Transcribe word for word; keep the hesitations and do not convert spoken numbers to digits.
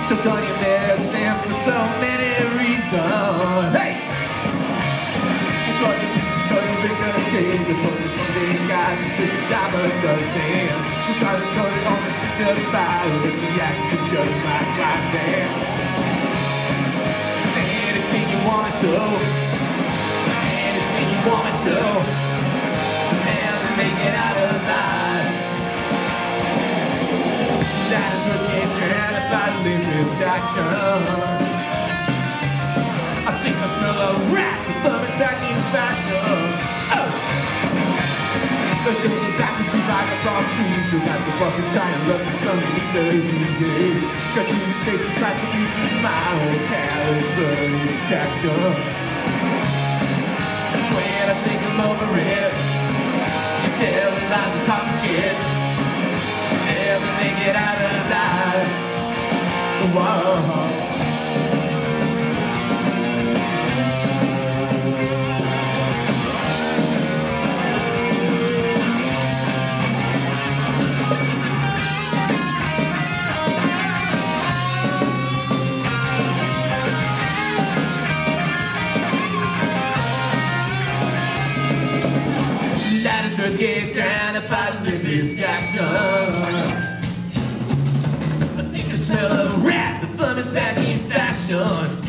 So done your messing for so many reasons. Hey! It's all the pieces so you're gonna change the closest ones ain't guys, it's just a dime a dozen. So try to throw it on the picture virus, the accident just might fly down. Anything you want to, anything you want to, never make it out alive. Dinosaurs get turned by limit action. I think I smell a rat, the thumb is back in fashion. Oh! The jungle back into like a palm tree, so that's the fucking giant looking sun beneath the T V. Got you chasing slice the piece of my whole California protection. That's when I think I'm over it. You tell the lies and talk shit. Never make it out alive. Whoa. Dinosaurs get drowned by limit action. I think I smell a rat, the fun is back in fashion.